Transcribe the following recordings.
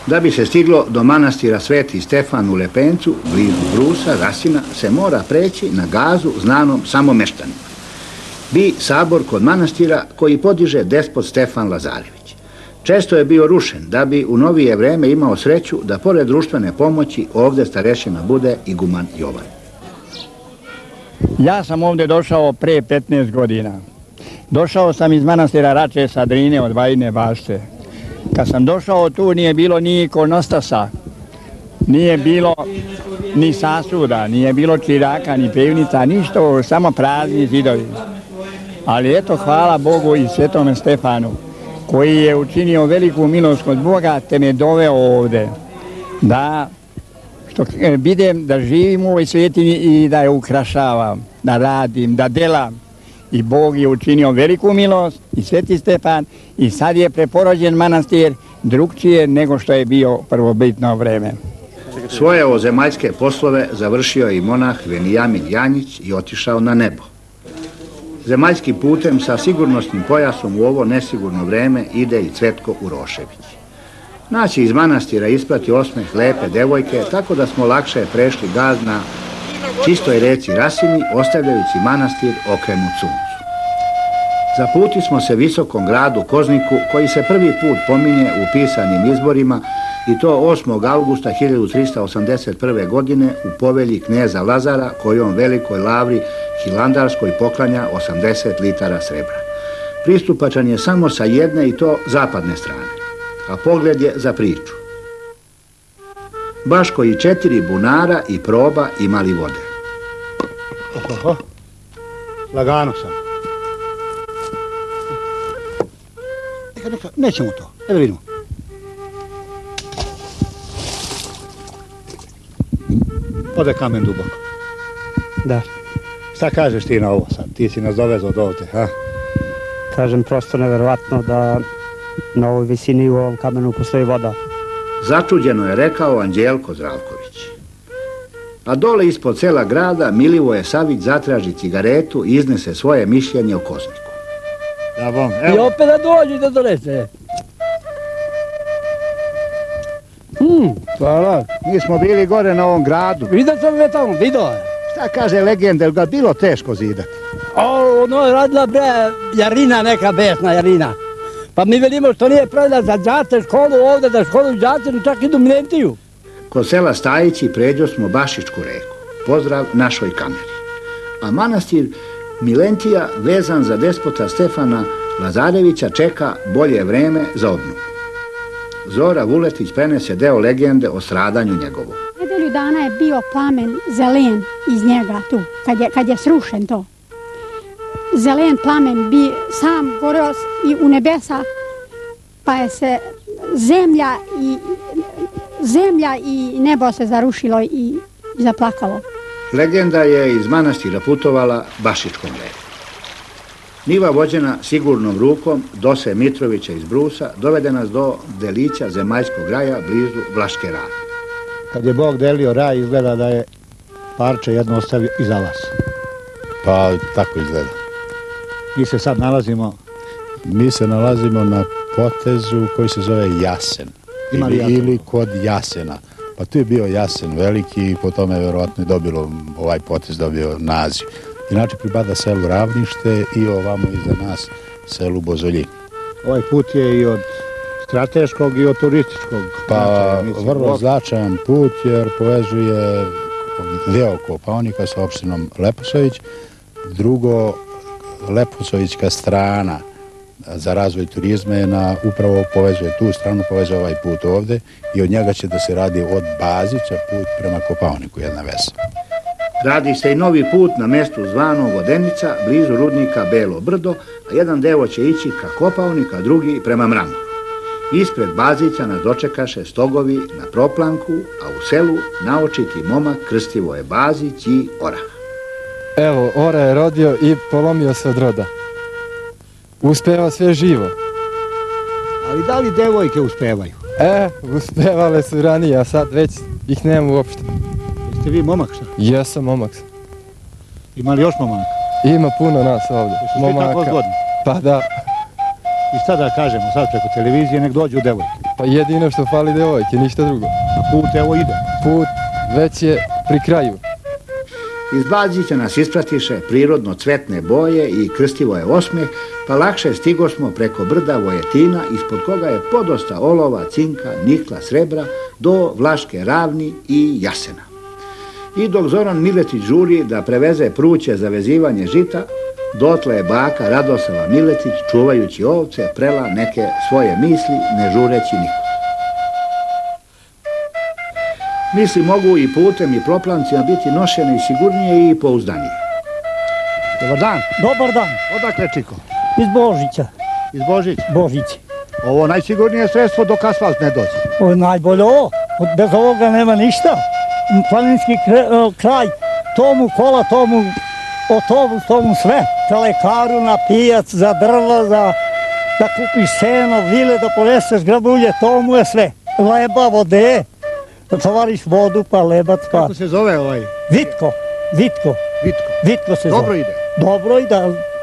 Da bi se stiglo do manastira Sveti Stefan u Lepencu, blizu Brusa, Rasina, se mora preći na gazu znanom samo meštanima. Bi sabor kod manastira koji podiže despot Stefan Lazarević. Često je bio rušen da bi u novije vreme imao sreću da pored društvene pomoći ovdje starešina bude iguman Jovan. Ja sam ovdje došao pre 15 godina. Došao sam iz manastira Rače sa Drine od Vajine bašte. Kad sam došao tu nije bilo ni ikonostasa, nije bilo ni sasuda, nije bilo čiraka, ni pevnica, ništa, samo prazni zidovi. Ali eto, hvala Bogu i Svetome Stefanu, koji je učinio veliku milost kod Boga, te me doveo ovde. Da, što vidim da živim u ovoj svetini i da je ukrašavam, da radim, da delam. I Bog je učinio veliku milost i Sveti Stefan i sad je preporođen manastir drugčije nego što je bio prvobitno vreme. Svoje ovozemaljske poslove završio i monah Venijamin Janjić i otišao na nebo. Zemaljskim putem sa sigurnosnim pojasom u ovo nesigurno vreme ide i Cvetko Urošević. Naći iz manastira isprati osmeh lepe devojke, tako da smo lakše prešli gaz na čistoj reci Rasini, ostavljajući manastir okrenut suncu. Zaputi smo se visokom gradu Kozniku, koji se prvi put pominje u pisanim izborima, i to 8. augusta 1381. godine u povelji kneza Lazara, kojom velikoj lavri Hilandarskoj poklanja 80 litara srebra. Pristupačan je samo sa jedne i to zapadne strane, a pogled je za priču. Baš koji 4 bunara i proba imali vode. Oho, lagano sam. Neka, nećemo to, evo vidimo. Ode kamen duboko. Da. Šta kažeš ti na ovo sad? Ti si nas dovezao do ovde, ha? Kažem, prosto neverovatno da na ovoj visini u ovom kamenu postoji voda. Začuđeno je rekao Anđelko Zdravković. A dole ispod sela grada Milivoje Savić zatraži cigaretu i iznese svoje mišljenje o Kozniku. Da bom, evo. I opet da dođi da donese. Hvala. Mi smo bili gore na ovom gradu. Vidio sam me tamo, vidio je. Šta kaže legenda, je ga bilo teško zidati? Ono je radila bre Jarina, neka besna Jarina. Pa mi vidimo što nije pravila za džace školu ovde, da školu džace, čak i Dominentiju. Kod sela Stajići pređo smo Bašičku reku. Pozdrav našoj kameri. A manastir Milentija, vezan za despota Stefana Lazarevića, čeka bolje vreme za obnovu. Zora Vuletić prenese deo legende o stradanju njegovu. Nedelju dana je bio plamen zelen iz njega tu, kad je srušen to. Zelen plamen bi sam goreo i u nebesa, pa je se zemlja i nebo se zarušilo i zaplakalo. Legenda je iz manastira putovala Bašičkom rekom. Niva vođena sigurnom rukom Dose Mitrovića iz Brusa dovede nas do delića zemaljskog raja blizu Vlaške Rave. Kad je Bog delio raj, izgleda da je parče jedno ostavio i za vas. Pa tako izgleda. Mi se sad nalazimo... Mi se nalazimo na potezu koji se zove Jasen. Ili kod Jasena. Pa tu je bio Jasen veliki i po tome je verovatno i dobilo, ovaj potez dobio naziv. Inače pripada selu Ravnište i ovamo iza nas selu Bozoljin. Ovaj put je i od strateškog i od turističkog. Pa vrlo značajan put jer povezuje deo Kopaonika sa opštinom Leposavić. Drugo, Leposavićka strana za razvoj turizma je upravo povezuje tu stranu, povezuje ovaj put ovde i od njega će da se radi od Bazića put prema Kopaoniku, jedna veza. Radi se i novi put na mestu zvanog Vodenica, blizu rudnika Belo Brdo, a jedan deo će ići ka Kopaoniku, a drugi prema Mramoru. Ispred Bazića nas dočekaše stogovi na proplanku, a u selu naočiti momak Krstivoje Bazić i Orah. Evo, Ora je rodio i polomio se od roda. Uspeva sve živo. Ali da li devojke uspevaju? Uspevale su ranije, a sad već ih nema uopšte. Jeste vi momak šta? Jesam momak. Ima li još momaka? Ima puno nas ovdje. Jesu svi tako zgodni? Pa da. I sad da kažemo, sad preko televizije, nek dođu devojke. Pa jedino što fali devojke, ništa drugo. A put evo ide. Put već je pri kraju. Iz Blađića nas ispratiše prirodno cvetne boje i krstivo je osmeh, pa lakše stigosmo preko brda Vojetina, ispod koga je podosta olova, cinka, nikla, srebra, do Vlaške ravni i Jasena. I dok Zoran Miletić žuri da preveze pruće za vezivanje žita, dotle je baka Radosava Miletić, čuvajući ovce, prela neke svoje misli, ne žureći niko. Misli mogu i putem i proplancima biti nošene i sigurnije i pouzdanije. Dobar dan. Dobar dan. Odakle, Čiko? Iz Božića. Iz Božića. Božić. Ovo najsigurnije sredstvo dok asfalt ne dođe. Ovo je najbolje ovo. Bez ovoga nema ništa. Planinski kraj, tomu kola, tomu autobus, tomu sve. Za lekaru, na pijac, za drvo, da kupiš seno, vile, da poneseš grabulje, tomu je sve. Leba, vode, da tovariš vodu, pa lebac, pa... Kako se zove ovaj? Vitko. Vitko se zove. Dobro ide. Dobro ide,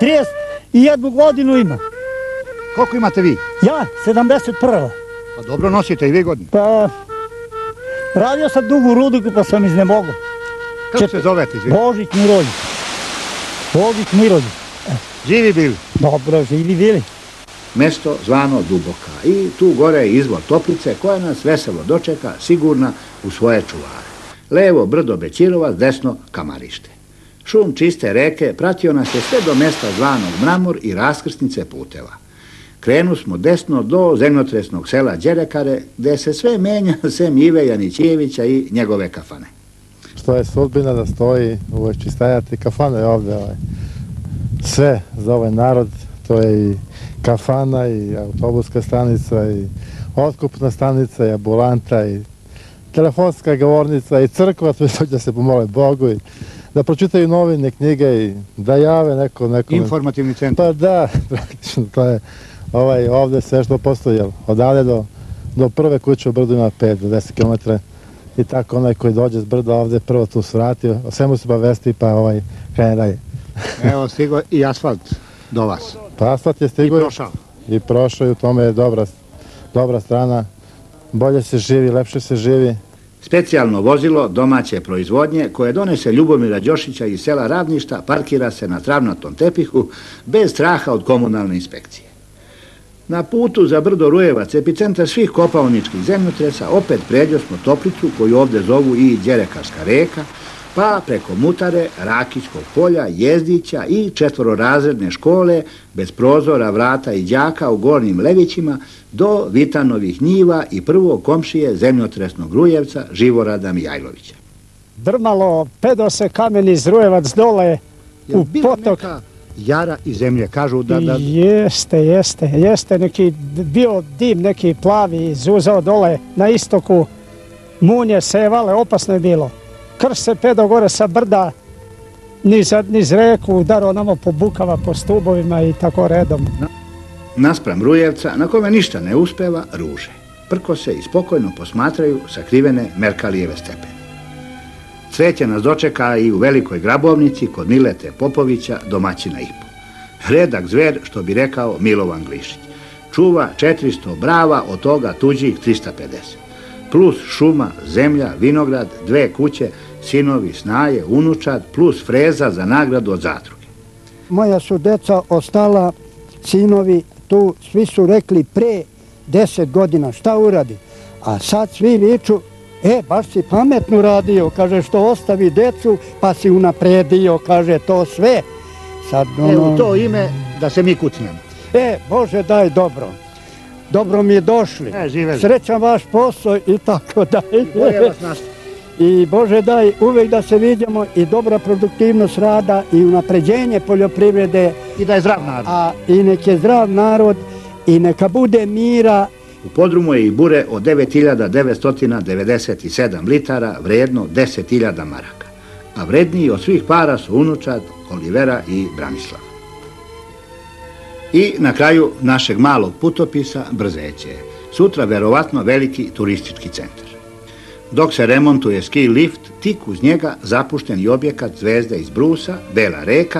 31 godinu ima. Koliko imate vi? Ja, 71. Pa dobro nosite i vi godine. Pa, radio sam dugu rudiku pa sam iznemogao. Kako se zovete, izvini? Božić Mirović. Božić Mirović. Živi bili? Dobro, živi bili. Mesto zvano Duboka i tu gore je izvor Toplice koja nas veselo dočeka, sigurna u svoje čuvare. Levo brdo Bećirovac, desno Kamarište. Šum čiste reke pratio nas je sve do mesta zvanog Mramor i raskrsnice puteva. Krenu smo desno do zemljotresnog sela Đerekare, gde se sve menja sem Ive Janićijevića i njegove kafane. Što je sudbina da stoji uvek čistajati kafana je ovde. Sve za ovaj narod, to je i kafana, i autobuska stanica, i otkupna stanica, i ambulanta, i telefonska govornica, i crkva, to je da se pomole Bogu, i da pročitaju novine, knjige, i da jave neko... Informativni centar. Pa da, praktično, to je ovde sve što postoji, odavde do prve kuće u brdu ima 5 do 10 km, i tako onaj koji dođe s brda ovde prvo tu svratio, o svemu se obavesti, pa krene dalje. Evo, stigo i asfalt do vas. Pa asfalt je stigo I prošao. I prošao i u tome je dobra strana. Bolje se živi, lepše se živi. Specijalno vozilo domaće proizvodnje koje donese Ljubomira Đošića iz sela Ravništa parkira se na travnatom tepihu bez straha od komunalne inspekcije. Na putu za brdo Rujevac, epicentar svih kopaoničkih zemljotresa, opet pređo smo Toplicu, koju ovde zovu i Đerekarska reka, pa preko Mutare, Rakićkog polja, Jezdića i četvororazredne škole, bez prozora, vrata i đaka u Gornjim Levićima, do Vitanovih njiva i prvog komšije zemljotresnog Rujevca, Živorada Mijajlovića. Drmalo, pedo se kamen iz Rujevac dole u potok. Jara i zemlje, kažu da... Jeste, neki bio dim, neki plavi zuzao dole na istoku, munje sevale, opasno je bilo. Krš se pedo gore sa brda, niz reku, udaro namo po bukava, po stubovima i tako redom. Naspram Rujevca, na kome ništa ne uspeva, ruže. Prkose i spokojno posmatraju sakrivene Merkalijeve stepene. Cveće nas dočeka i u Velikoj Grabovnici kod Milete Popovića, domaćina Ipo. Redak zver, što bi rekao Milovan Glišić. Čuva 400 brava, od toga tuđih 350. Plus šuma, zemlja, vinograd, 2 kuće, sinovi, snaje, unučad, plus freza za nagradu od zadruge. Moja su deca ostala, sinovi tu, svi su rekli pre 10 godina šta uradi. A sad svi viču, baš si pametno radio, kaže, što ostavi decu, pa si unapredio, kaže, to sve. Sad, u to ime da se mi kucnemo. Bože daj, dobro. Dobro mi je došli. Srećan vaš posao i tako dalje. Bolje vas nastavi. I Bože daj, uvek da se vidimo i dobra produktivnost rada i unapređenje poljoprivrede. I da je zdrav narod. I nek je zdrav narod i neka bude mira. U podrumu je i bure od 9.997 litara, vredno 10.000 maraka. A vredniji od svih para su unučad, Olivera i Branislava. I na kraju našeg malog putopisa Brzeće. Sutra verovatno veliki turistički centar. Dok se remontuje ski lift, tik uz njega zapušteni objekat Zvezda iz Brusa, Bela reka,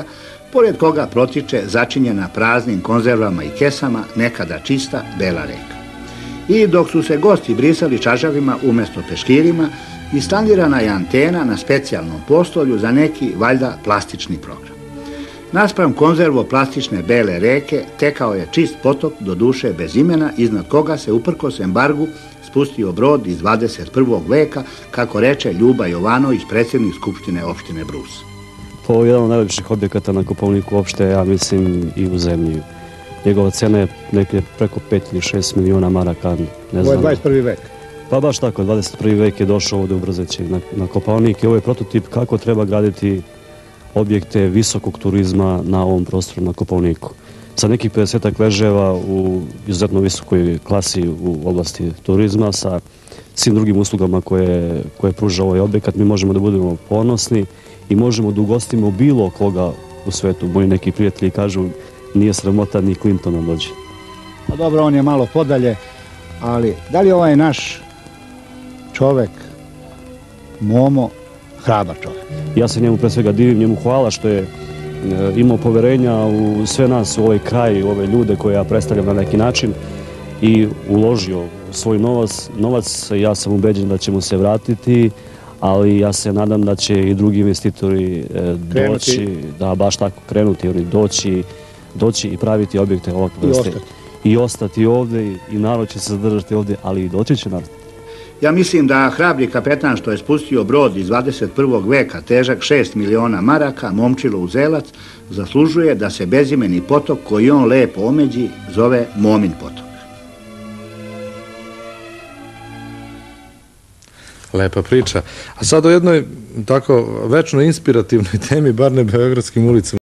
pored koga protiče začinjena praznim konzervama i kesama nekada čista bela reka. I dok su se gosti brisali čažavima umjesto peškirima, instalirana je antena na specijalnom postolju za neki, valjda, plastični program. Naspram konzervo plastične bele reke tekao je čist potok, do duše bez imena, iznad koga se uprkos embargu spustio brod iz 21. veka, kako reče Ljuba Jovanović, predsjednik Skupštine opštine Brus. Ovo je jedan od najlepših objekata na Kopaoniku uopšte, ja mislim, i u zemlji. Njegova cena je neke preko 5 ili 6 miliona maraka, ne znam. Ovo je 21. vek. Pa baš tako, 21. vek je došao ovdje u Brzeći na Kopaonik i ovo je prototip kako treba graditi objekte visokog turizma na ovom prostoru na Kopaoniku. Sa nekih 50 leževa u izuzetno visokoj klasi u oblasti turizma, sa svim drugim uslugama koje pruža ovaj objekat, mi možemo da budemo ponosni i možemo da ugostimo bilo koga u svetu. Moji neki prijatelji kažu, nije sramota ni Clintona dođe. Pa dobro, on je malo podalje, ali da li ovaj naš čovek, Momo, hrabar čovek? Ja se njemu pre svega divim, njemu hvala što je imao poverenja u sve nas, u ovaj kraj, u ove ljude koje ja predstavljam na neki način i uložio svoj novac. Ja sam ubeđen da će mu se vratiti, ali ja se nadam da će i drugi investitori doći, da baš tako krenuti, oni doći i praviti objekte ovakve vrste. I ostati ovdje i narod će se zadržati ovdje, ali i doći će narod. Ja mislim da hrabri kapetan što je spustio brod iz 21. veka težak 6 miliona maraka, Momčilo Uzelac, zaslužuje da se bezimeni potok koji on lepo omeđi zove Momin potok. Lepa priča. A sad o jednoj tako večno inspirativnoj temi, bar ne beogradskim ulicama.